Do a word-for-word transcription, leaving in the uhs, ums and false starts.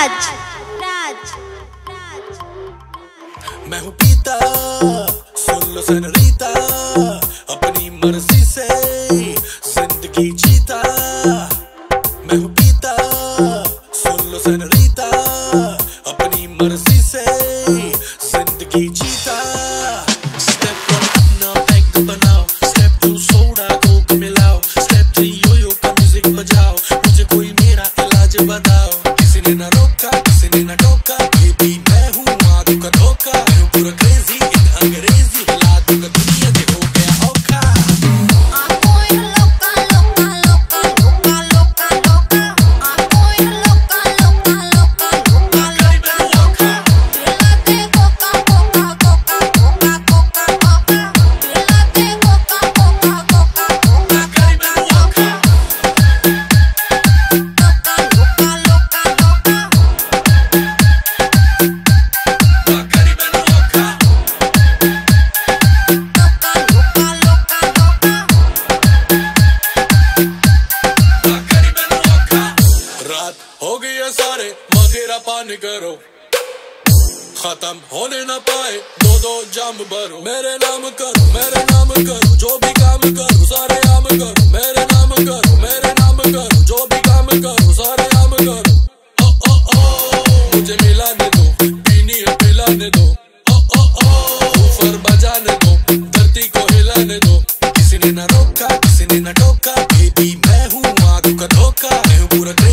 राज राज मैं हूँ पीता, सुन लो सेनोरिटा, अपनी मर्जी से जिंदगी जीता। मैं हूँ पीता, सुन लो सेनोरिटा, अपनी मर्जी से जिंदगी जीता। स्टेप वन अपना पैक बनाओ, स्टेप टू सोडा कोक मिलाओ, स्टेप थ्री योयो का म्यूजिक बजाओ, मुझे कोई मेरा इलाज बताओ। किसी ने ना रोका, किसी ने ना टोका, बेबी मैं हूँ आदू का धोखा। मैं हूँ पूरा क्रेजी इन अंग्रेजी, हिला दूंगा दुनिया के हो गया औखा। हो गया सारे मदिरा पानी करो, खत्म होने ना पाए दो दो जाम भरो। मेरे नाम करो, मेरे नाम करो, जो भी काम करो सारे आम करो। मेरे नाम करो, मेरे नाम करो, जो भी काम करो सारे आम करो। ओ ओ ओ मुझे मिलाने दो, पीनी है पिलाने दो। ओ ओ ओ ऊपर बजाने दो, धरती को हिलाने दो। किसी ने ना रोका, किसी ने ना टोका, बेबी मैं हूँ आदू का धोखा। मैं हूँ पूरा